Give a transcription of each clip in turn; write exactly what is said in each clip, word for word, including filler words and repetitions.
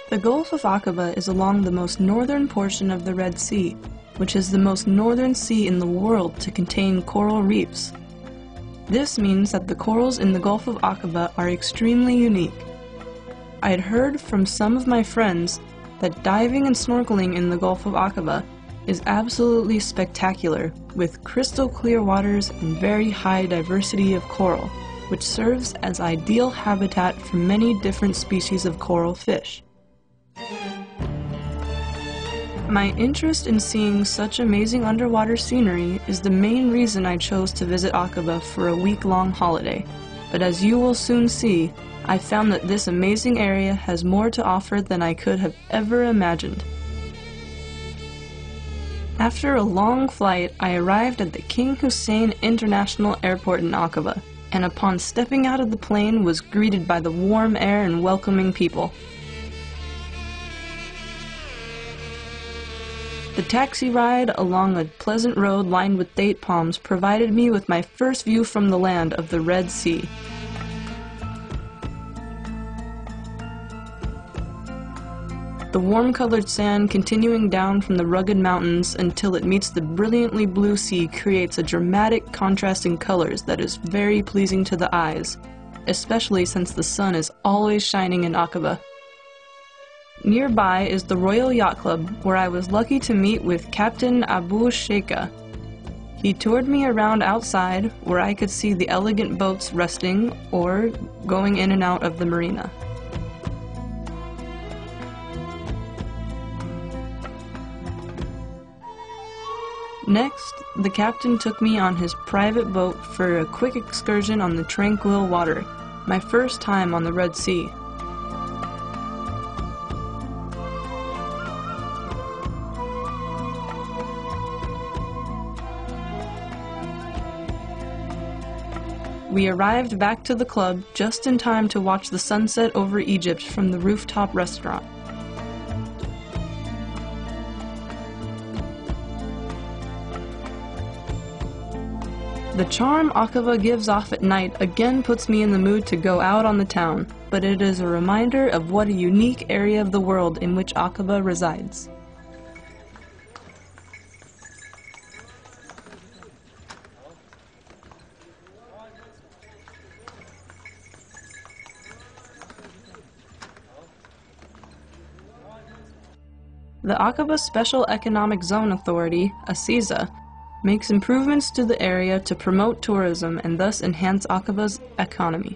The Gulf of Aqaba is along the most northern portion of the Red Sea, which is the most northern sea in the world to contain coral reefs. This means that the corals in the Gulf of Aqaba are extremely unique. I had heard from some of my friends that diving and snorkeling in the Gulf of Aqaba is absolutely spectacular, with crystal clear waters and very high diversity of coral, which serves as ideal habitat for many different species of coral fish. My interest in seeing such amazing underwater scenery is the main reason I chose to visit Aqaba for a week-long holiday, but as you will soon see, I found that this amazing area has more to offer than I could have ever imagined. After a long flight, I arrived at the King Hussein International Airport in Aqaba, and upon stepping out of the plane was greeted by the warm air and welcoming people. The taxi ride along a pleasant road lined with date palms provided me with my first view from the land of the Red Sea. The warm-colored sand continuing down from the rugged mountains until it meets the brilliantly blue sea creates a dramatic contrast in colors that is very pleasing to the eyes, especially since the sun is always shining in Aqaba. Nearby is the Royal Yacht Club, where I was lucky to meet with Captain Abu Sheikha. He toured me around outside, where I could see the elegant boats resting or going in and out of the marina. Next, the captain took me on his private boat for a quick excursion on the tranquil water, my first time on the Red Sea. We arrived back to the club just in time to watch the sunset over Egypt from the rooftop restaurant. The charm Aqaba gives off at night again puts me in the mood to go out on the town, but it is a reminder of what a unique area of the world in which Aqaba resides. The Aqaba Special Economic Zone Authority, ASEZA, makes improvements to the area to promote tourism and thus enhance Aqaba's economy.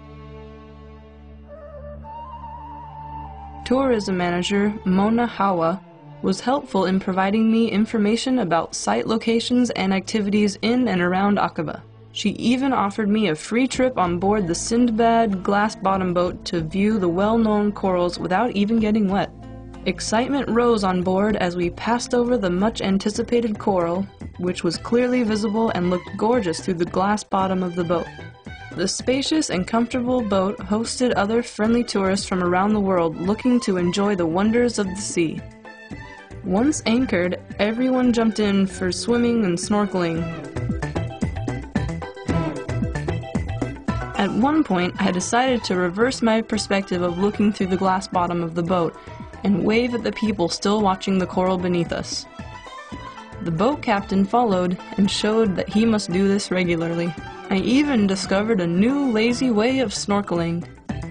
Tourism manager Mona Hawa was helpful in providing me information about site locations and activities in and around Aqaba. She even offered me a free trip on board the Sindbad glass-bottom boat to view the well-known corals without even getting wet. Excitement rose on board as we passed over the much-anticipated coral, which was clearly visible and looked gorgeous through the glass bottom of the boat. The spacious and comfortable boat hosted other friendly tourists from around the world looking to enjoy the wonders of the sea. Once anchored, everyone jumped in for swimming and snorkeling. At one point, I decided to reverse my perspective of looking through the glass bottom of the boat and wave at the people still watching the coral beneath us. The boat captain followed and showed that he must do this regularly. I even discovered a new lazy way of snorkeling.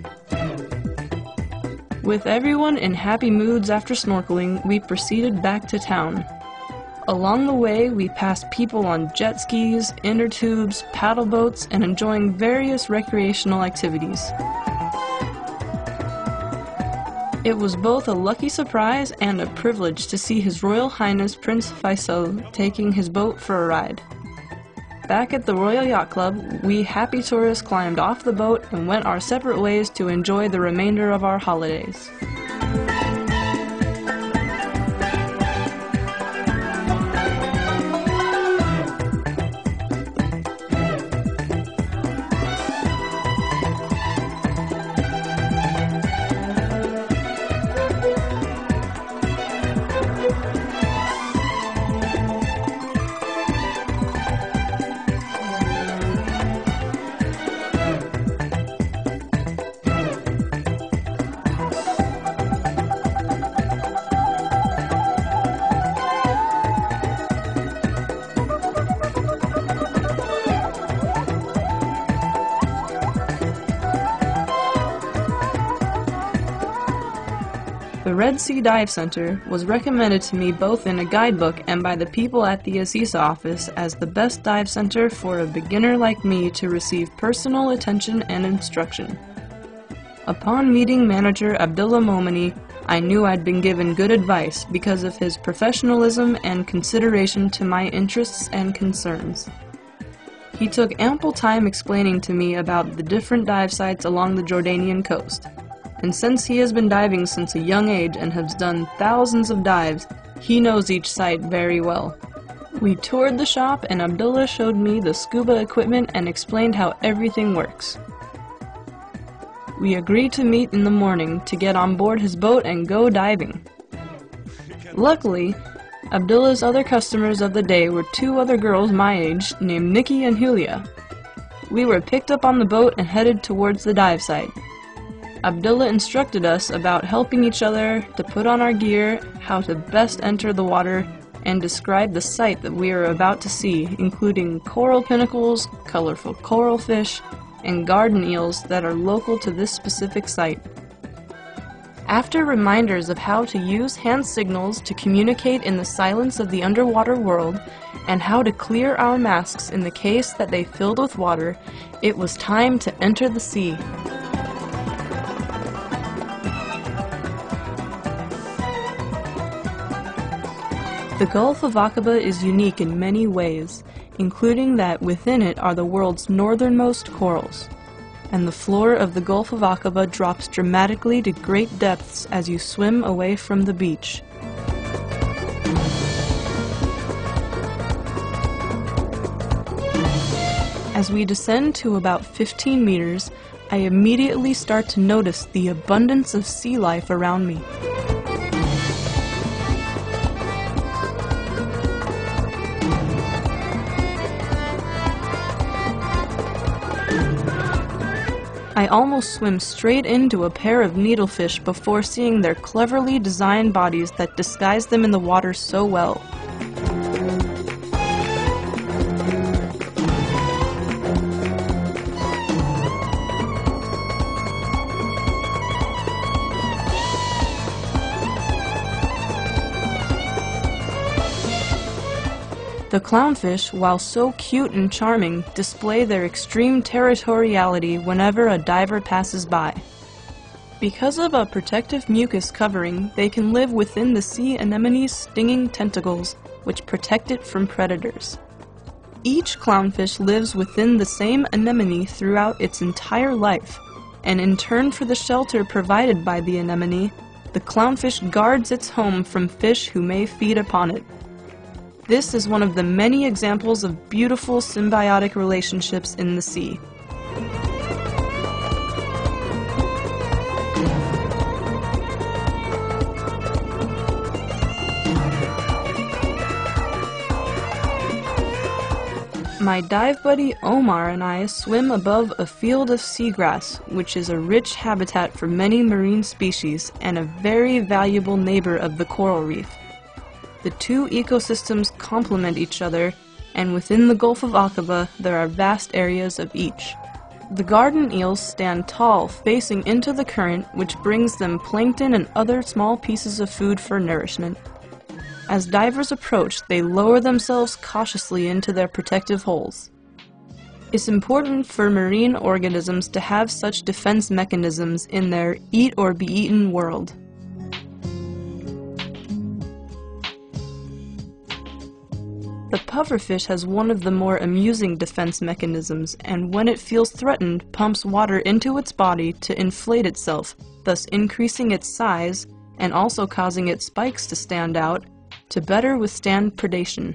With everyone in happy moods after snorkeling, we proceeded back to town. Along the way, we passed people on jet skis, inner tubes, paddle boats, and enjoying various recreational activities. It was both a lucky surprise and a privilege to see His Royal Highness Prince Faisal taking his boat for a ride. Back at the Royal Yacht Club, we happy tourists climbed off the boat and went our separate ways to enjoy the remainder of our holidays. The Red Sea Dive Center was recommended to me both in a guidebook and by the people at the ASISA office as the best dive center for a beginner like me to receive personal attention and instruction. Upon meeting manager Abdullah Momani, I knew I'd been given good advice because of his professionalism and consideration to my interests and concerns. He took ample time explaining to me about the different dive sites along the Jordanian coast. And since he has been diving since a young age and has done thousands of dives, he knows each site very well. We toured the shop and Abdullah showed me the scuba equipment and explained how everything works. We agreed to meet in the morning to get on board his boat and go diving. Luckily, Abdullah's other customers of the day were two other girls my age named Nikki and Julia. We were picked up on the boat and headed towards the dive site. Abdullah instructed us about helping each other to put on our gear, how to best enter the water, and describe the sight that we are about to see, including coral pinnacles, colorful coral fish, and garden eels that are local to this specific site. After reminders of how to use hand signals to communicate in the silence of the underwater world, and how to clear our masks in the case that they filled with water, it was time to enter the sea. The Gulf of Aqaba is unique in many ways, including that within it are the world's northernmost corals, and the floor of the Gulf of Aqaba drops dramatically to great depths as you swim away from the beach. As we descend to about fifteen meters, I immediately start to notice the abundance of sea life around me. I almost swim straight into a pair of needlefish before seeing their cleverly designed bodies that disguise them in the water so well. The clownfish, while so cute and charming, display their extreme territoriality whenever a diver passes by. Because of a protective mucus covering, they can live within the sea anemone's stinging tentacles, which protect it from predators. Each clownfish lives within the same anemone throughout its entire life, and in turn for the shelter provided by the anemone, the clownfish guards its home from fish who may feed upon it. This is one of the many examples of beautiful symbiotic relationships in the sea. My dive buddy Omar and I swim above a field of seagrass, which is a rich habitat for many marine species and a very valuable neighbor of the coral reef. The two ecosystems complement each other, and within the Gulf of Aqaba there are vast areas of each. The garden eels stand tall, facing into the current, which brings them plankton and other small pieces of food for nourishment. As divers approach, they lower themselves cautiously into their protective holes. It's important for marine organisms to have such defense mechanisms in their eat-or-be-eaten world. The pufferfish has one of the more amusing defense mechanisms, and when it feels threatened, pumps water into its body to inflate itself, thus increasing its size and also causing its spikes to stand out to better withstand predation.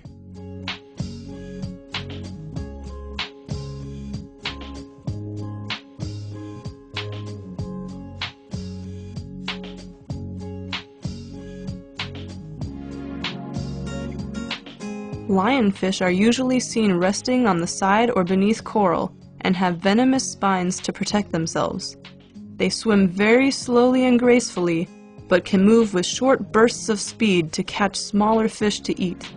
Lionfish are usually seen resting on the side or beneath coral and have venomous spines to protect themselves. They swim very slowly and gracefully, but can move with short bursts of speed to catch smaller fish to eat.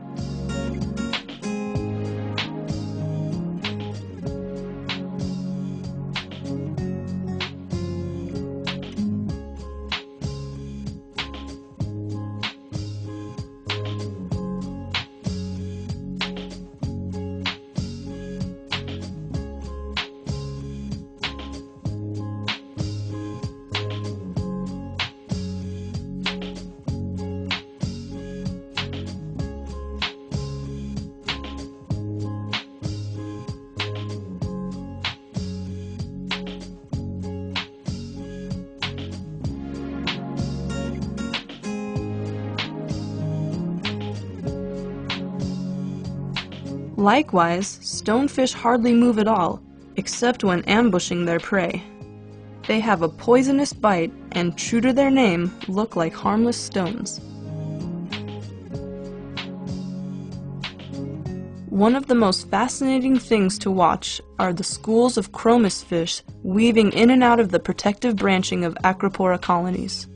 Likewise, stonefish hardly move at all, except when ambushing their prey. They have a poisonous bite and, true to their name, look like harmless stones. One of the most fascinating things to watch are the schools of chromis fish weaving in and out of the protective branching of Acropora colonies.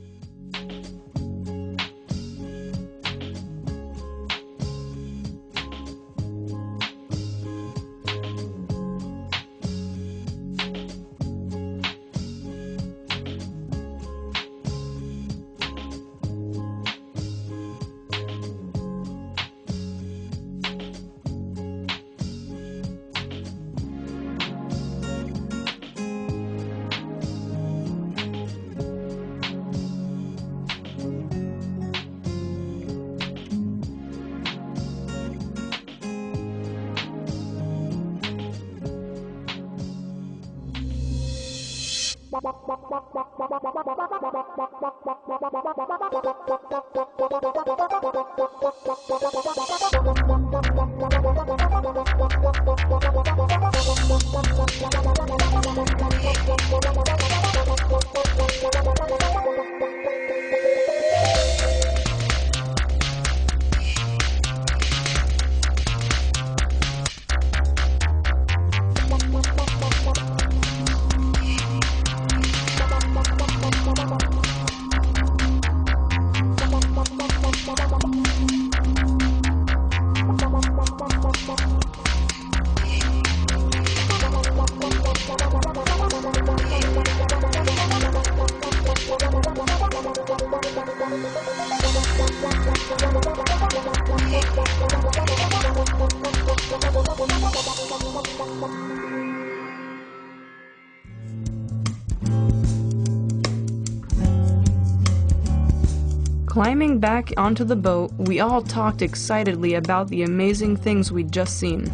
Climbing back onto the boat, we all talked excitedly about the amazing things we'd just seen.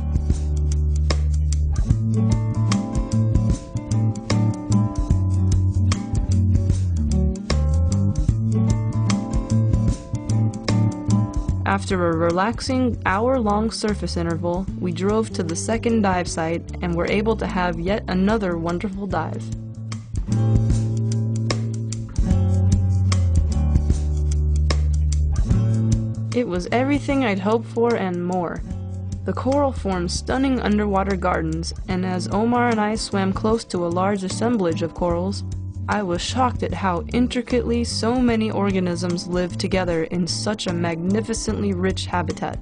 After a relaxing hour-long surface interval, we drove to the second dive site and were able to have yet another wonderful dive. It was everything I'd hoped for and more. The coral formed stunning underwater gardens, and as Omar and I swam close to a large assemblage of corals, I was shocked at how intricately so many organisms live together in such a magnificently rich habitat.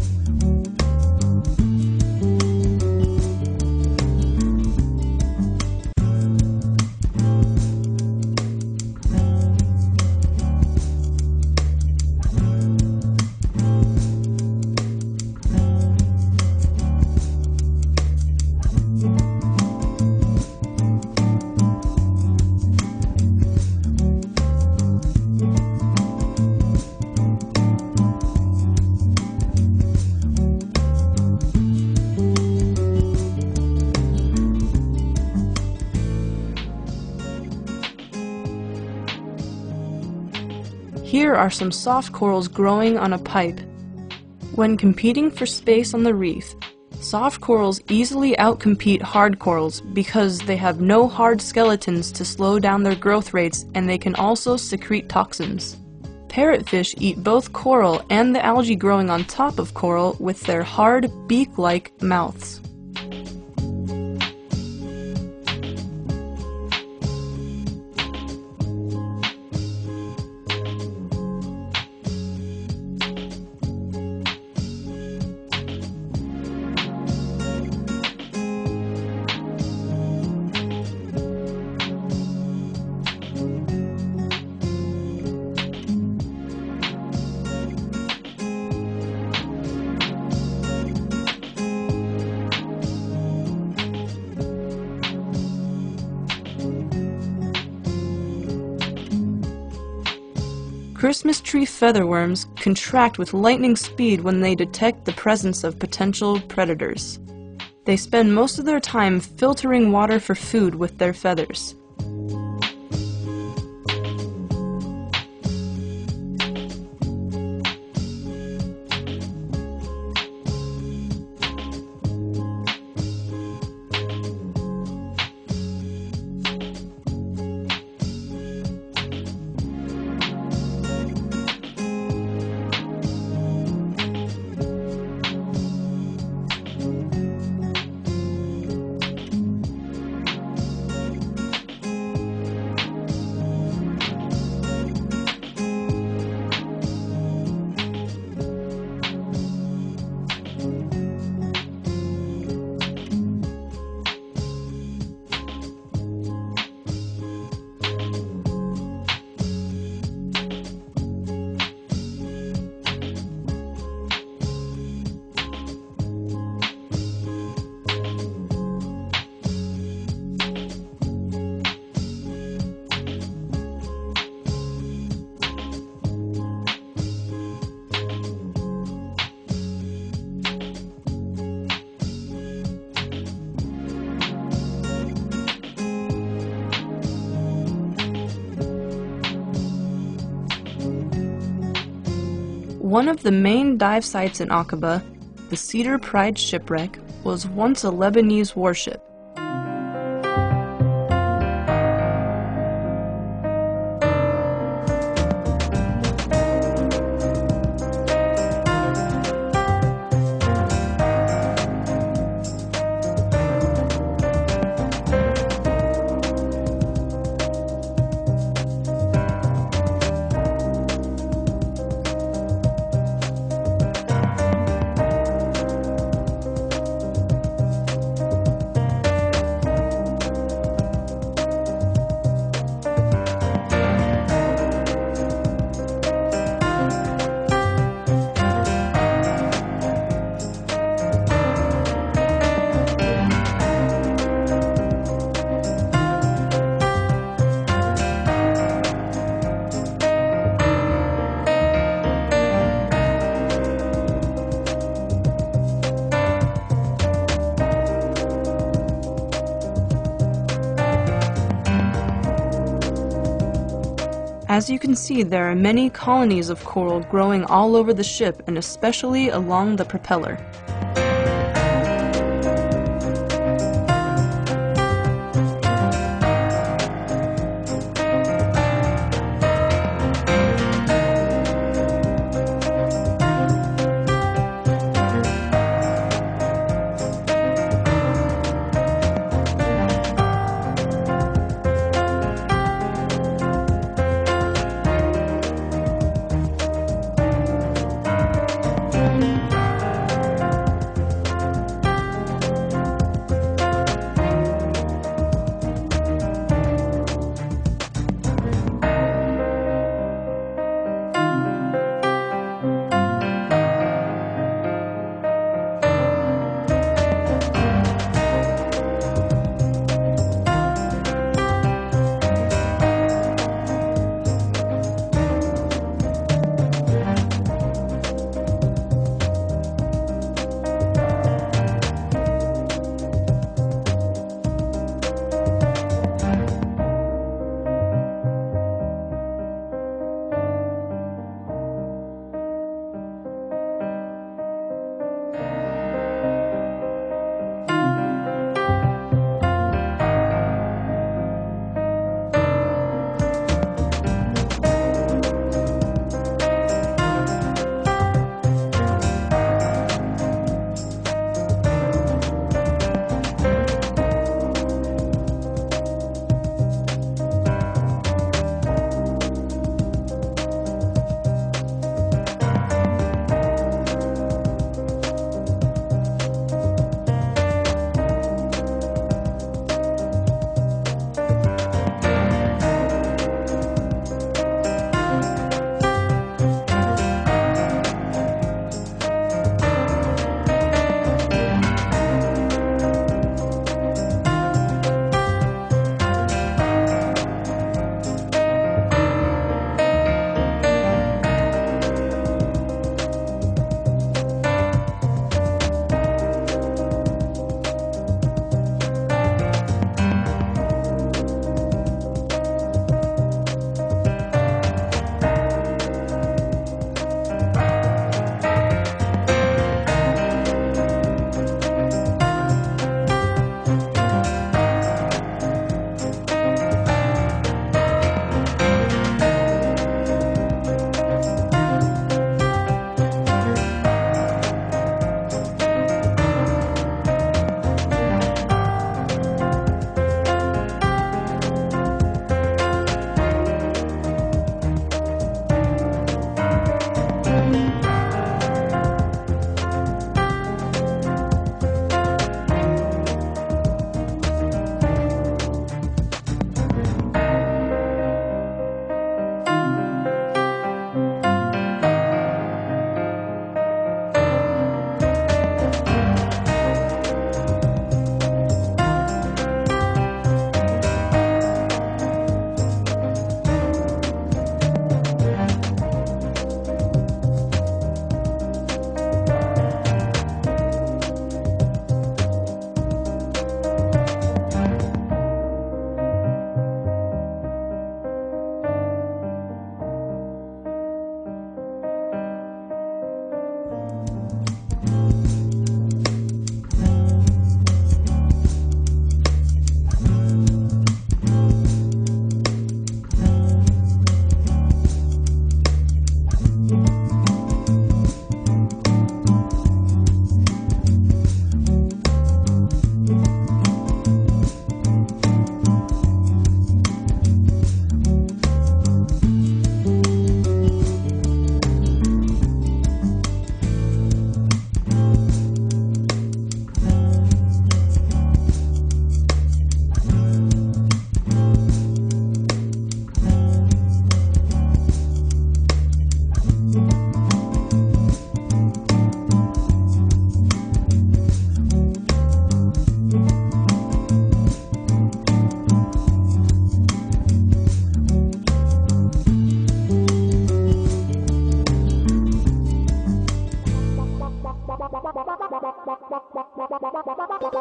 Here are some soft corals growing on a pipe. When competing for space on the reef, soft corals easily outcompete hard corals because they have no hard skeletons to slow down their growth rates, and they can also secrete toxins. Parrotfish eat both coral and the algae growing on top of coral with their hard, beak-like mouths. Christmas tree featherworms contract with lightning speed when they detect the presence of potential predators. They spend most of their time filtering water for food with their feathers. One of the main dive sites in Aqaba, the Cedar Pride shipwreck, was once a Lebanese warship. As you can see, there are many colonies of coral growing all over the ship and especially along the propeller.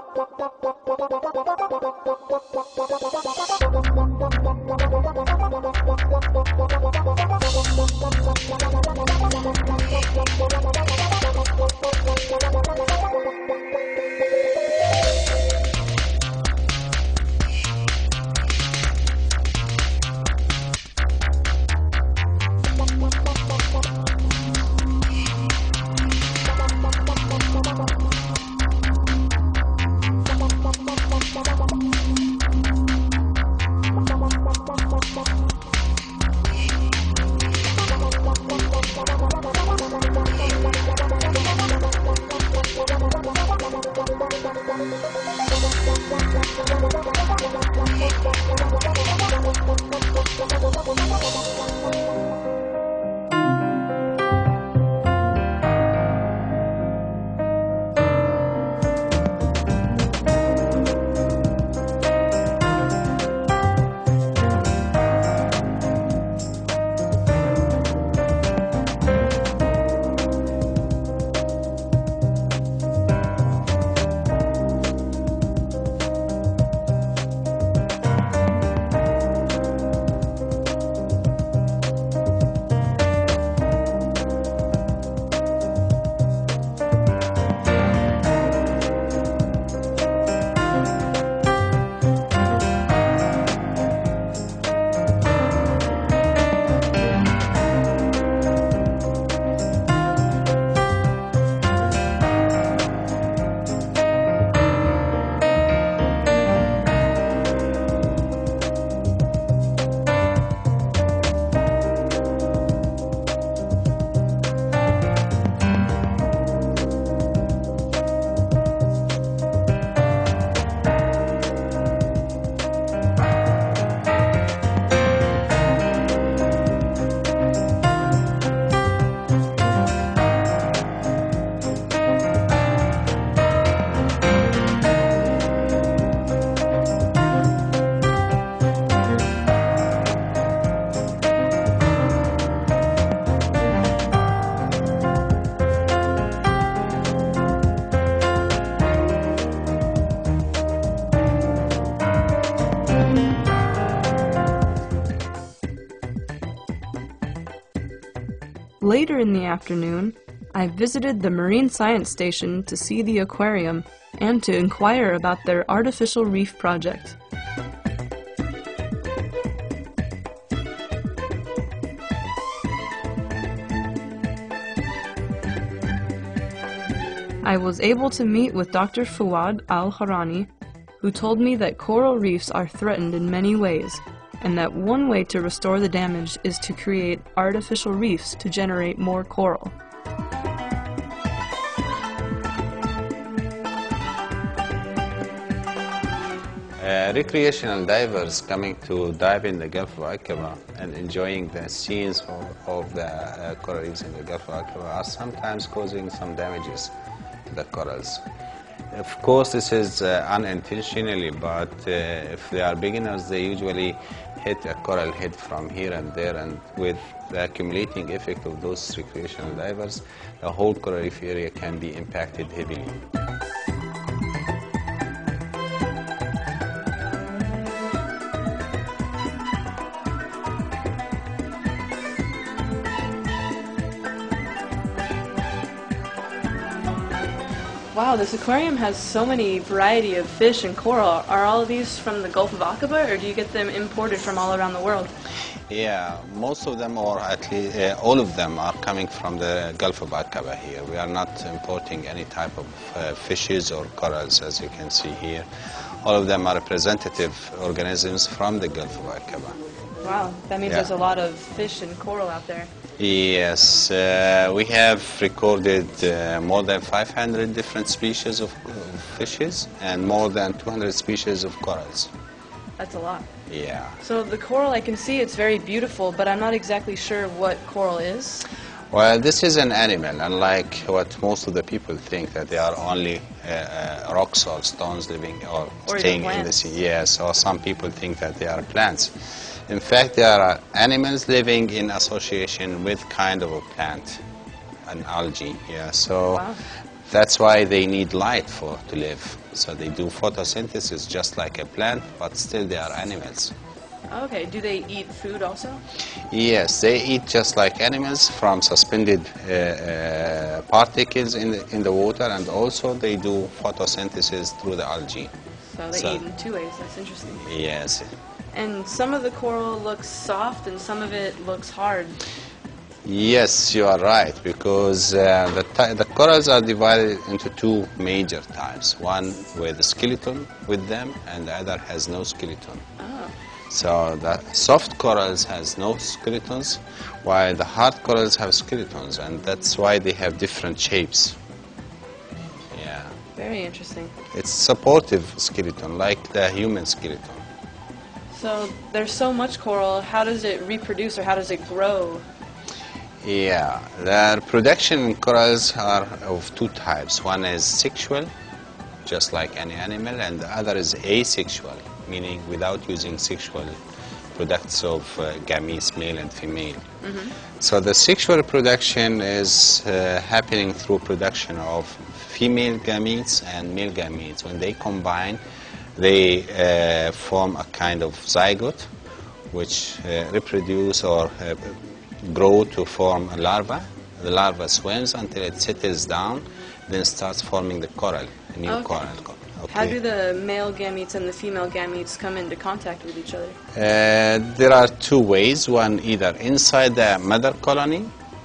Later in the afternoon, I visited the Marine Science Station to see the aquarium and to inquire about their artificial reef project. I was able to meet with Doctor Fouad Al-Harani, who told me that coral reefs are threatened in many ways, and that one way to restore the damage is to create artificial reefs to generate more coral. Uh, recreational divers coming to dive in the Gulf of Aqaba and enjoying the scenes of, of the uh, coral reefs in the Gulf of Aqaba are sometimes causing some damages to the corals. Of course, this is uh, unintentionally, but uh, if they are beginners, they usually hit a coral head from here and there, and with the accumulating effect of those recreational divers, the whole coral reef area can be impacted heavily. Wow, this aquarium has so many variety of fish and coral. Are all of these from the Gulf of Aqaba, or do you get them imported from all around the world? Yeah, most of them, or at least uh, all of them, are coming from the Gulf of Aqaba here. We are not importing any type of uh, fishes or corals, as you can see here. All of them are representative organisms from the Gulf of Aqaba. Wow, that means Yeah. there's a lot of fish and coral out there. Yes, uh, we have recorded uh, more than five hundred different species of, of fishes and more than two hundred species of corals. That's a lot. Yeah. So the coral, I can see it's very beautiful, but I'm not exactly sure what coral is. Well, this is an animal, unlike what most of the people think, that they are only uh, uh, rocks or stones living or, Or staying even in the plants. sea. Yes, or some people think that they are plants. In fact, they are animals living in association with kind of a plant, an algae. Yeah. So Wow. That's why they need light for to live. So they do photosynthesis just like a plant, but still they are animals. Okay, do they eat food also? Yes, they eat just like animals from suspended uh, uh, particles in the, in the water, and also they do photosynthesis through the algae. So they So- eat in two ways. That's interesting. Yes. And some of the coral looks soft and some of it looks hard. Yes, you are right, because uh, the, ty- the corals are divided into two major types. One with a skeleton with them, and the other has no skeleton. Oh. So the soft corals has no skeletons, while the hard corals have skeletons, and that's why they have different shapes. Yeah, Very interesting. it's supportive skeleton, like the human skeleton. So there's so much coral. How does it reproduce or how does it grow? Yeah, the reproduction in corals are of two types. One is sexual, just like any animal, and the other is asexual, meaning without using sexual products of uh, gametes, male and female. So the sexual reproduction is uh, happening through production of female gametes and male gametes. When they combine, they uh, form a kind of zygote, which uh, reproduce or uh, grow to form a larva. The larva swims until it settles down, then starts forming the coral, a new Okay. coral. How do the male gametes and the female gametes come into contact with each other? Uh, there are two ways. One, either inside the mother colony,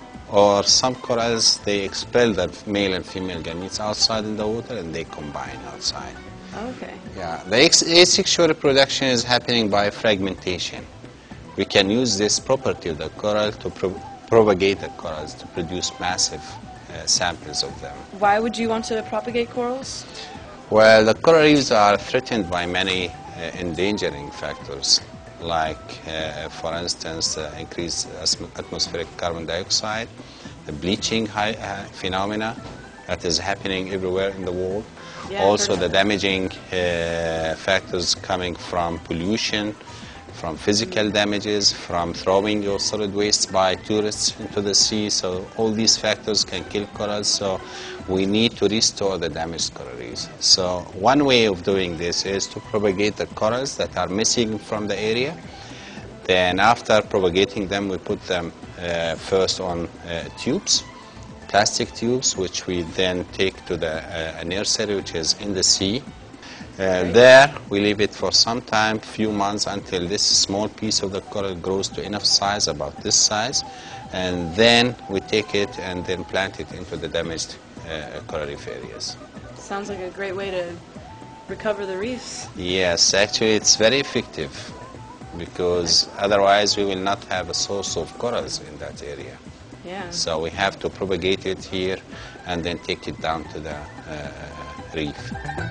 or some corals, they expel the male and female gametes outside in the water and they combine outside. Okay. Yeah, the ex- asexual reproduction is happening by fragmentation. We can use this property of the coral to pro- propagate the corals, to produce massive uh, samples of them. Why would you want to propagate corals? Well, the coral reefs are threatened by many uh, endangering factors, like, uh, for instance, the increased asm- atmospheric carbon dioxide, the bleaching high, uh, phenomena that is happening everywhere in the world, Yeah, I've also heard the of that. damaging uh, factors coming from pollution, from physical damages, from throwing your solid waste by tourists into the sea. So all these factors can kill corals. So we need to restore the damaged coral reefs. So one way of doing this is to propagate the corals that are missing from the area. Then after propagating them, we put them uh, first on uh, tubes, plastic tubes, which we then take to the uh, a nursery, which is in the sea. Uh, there, we leave it for some time, few months, until this small piece of the coral grows to enough size, about this size, and then we take it and then plant it into the damaged uh, coral reef areas. Sounds like a great way to recover the reefs. Yes, actually, it's very effective, because otherwise we will not have a source of corals in that area. Yeah. So we have to propagate it here and then take it down to the uh, reef.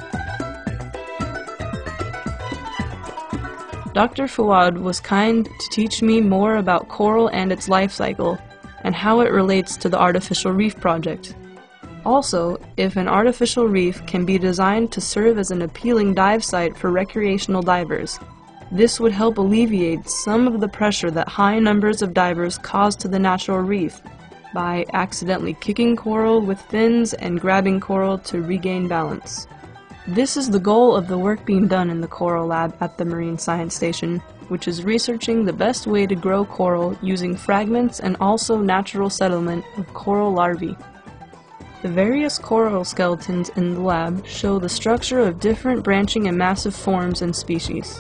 Doctor Fawad was kind to teach me more about coral and its life cycle, and how it relates to the Artificial Reef Project. Also, if an artificial reef can be designed to serve as an appealing dive site for recreational divers, this would help alleviate some of the pressure that high numbers of divers cause to the natural reef by accidentally kicking coral with fins and grabbing coral to regain balance. This is the goal of the work being done in the Coral Lab at the Marine Science Station, which is researching the best way to grow coral using fragments and also natural settlement of coral larvae. The various coral skeletons in the lab show the structure of different branching and massive forms and species.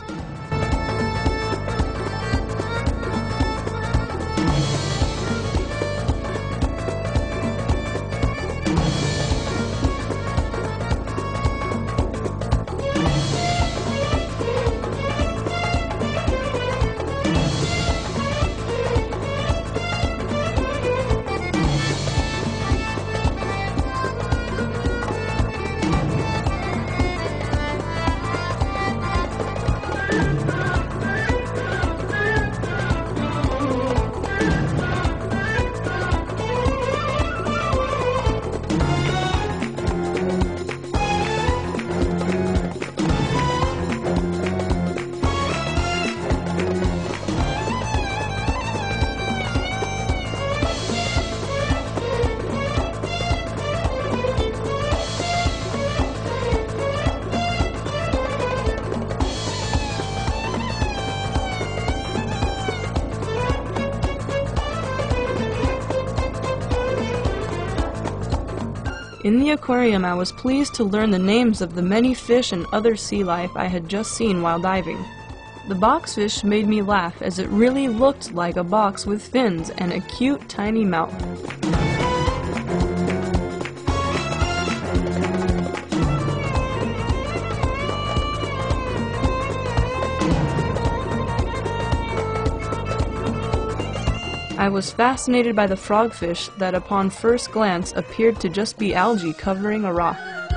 In the aquarium, I was pleased to learn the names of the many fish and other sea life I had just seen while diving. The boxfish made me laugh as it really looked like a box with fins and a cute tiny mouth. I was fascinated by the frogfish that upon first glance appeared to just be algae covering a rock.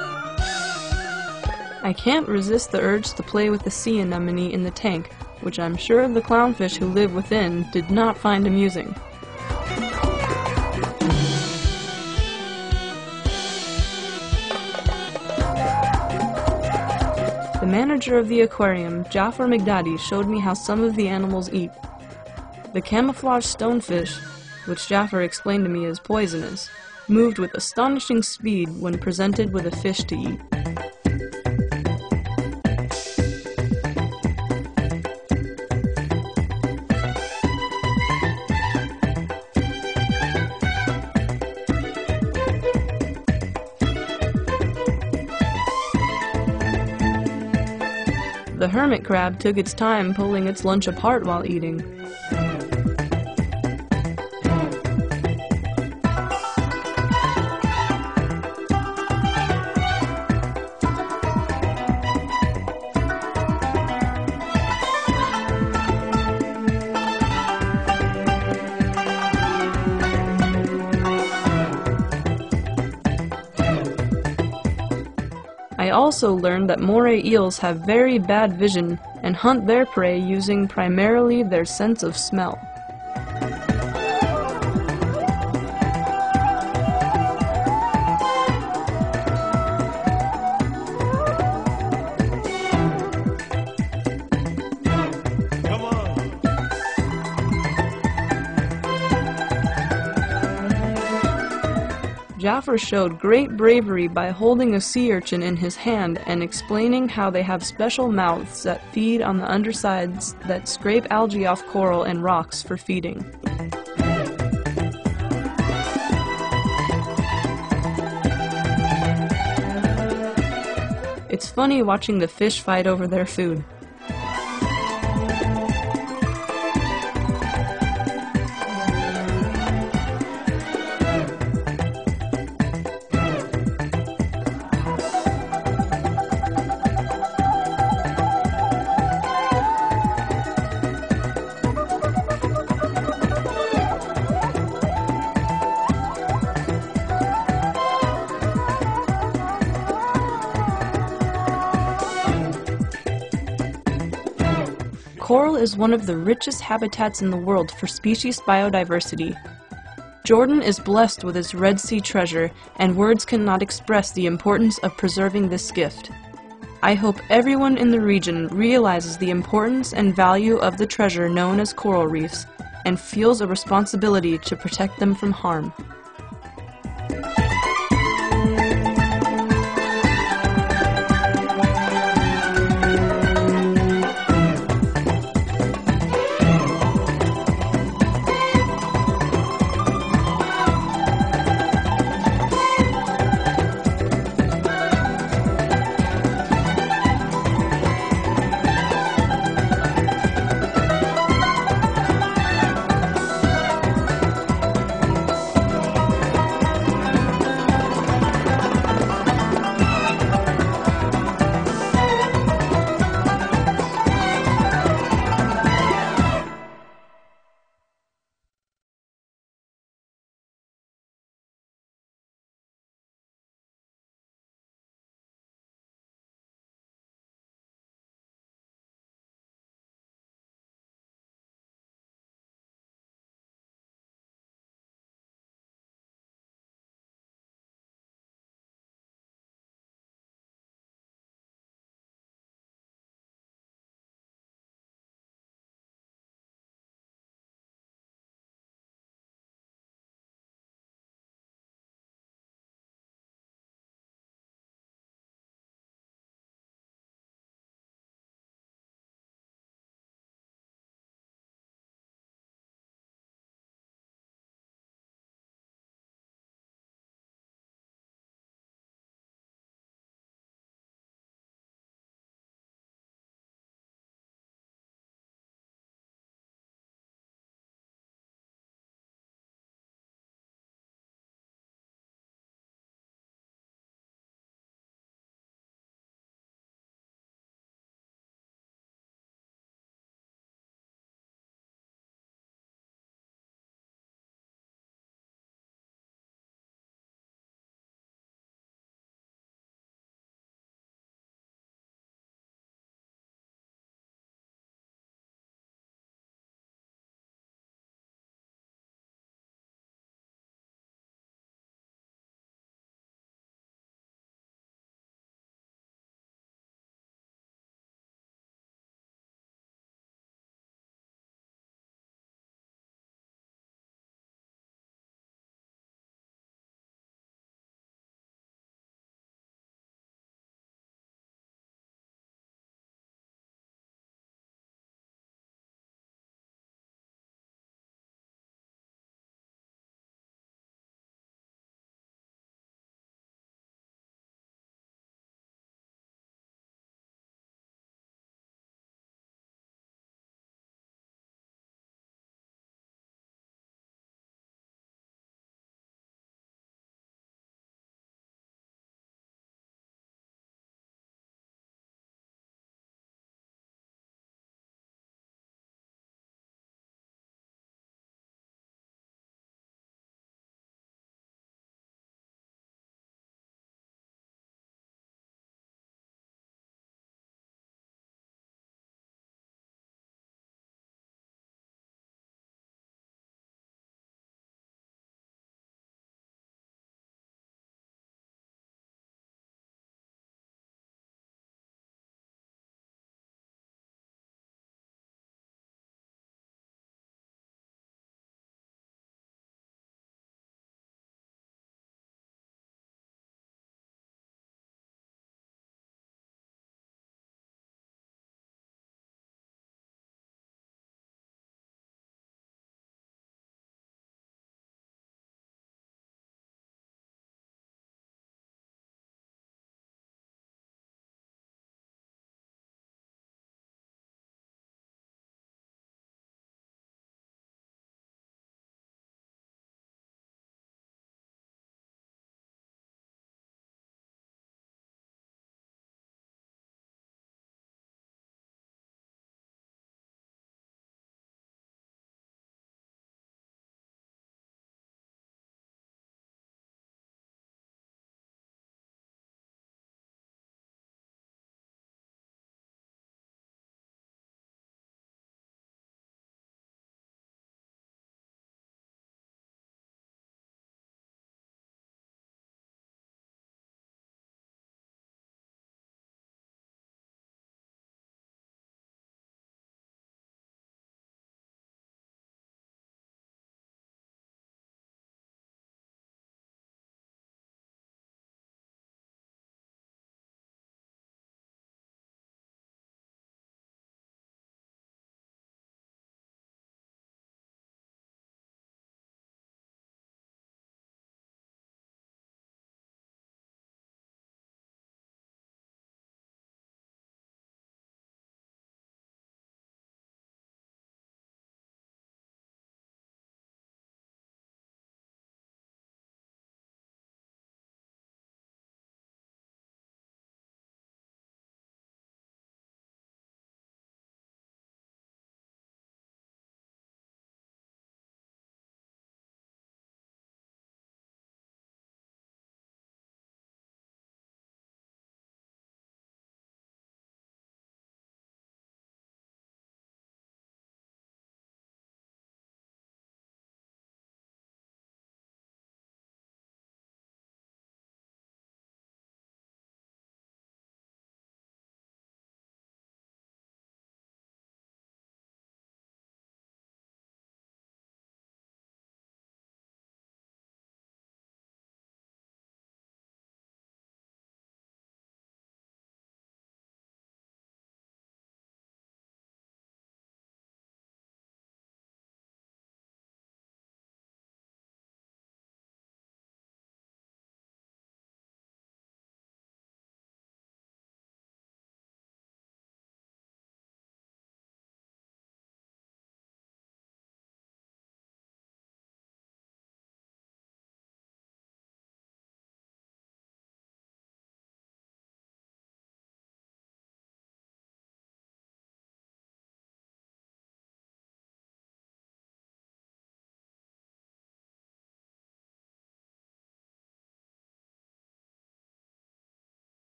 I can't resist the urge to play with the sea anemone in the tank, which I'm sure the clownfish who live within did not find amusing. The manager of the aquarium, Jafar Migdadi, showed me how some of the animals eat. The camouflage stonefish, which Jafar explained to me is poisonous, moved with astonishing speed when presented with a fish to eat. The hermit crab took its time pulling its lunch apart while eating. I also learned that moray eels have very bad vision and hunt their prey using primarily their sense of smell. Jafar showed great bravery by holding a sea urchin in his hand and explaining how they have special mouths that feed on the undersides that scrape algae off coral and rocks for feeding. It's funny watching the fish fight over their food. Coral is one of the richest habitats in the world for species biodiversity. Jordan is blessed with its Red Sea treasure, and words cannot express the importance of preserving this gift. I hope everyone in the region realizes the importance and value of the treasure known as coral reefs, and feels a responsibility to protect them from harm.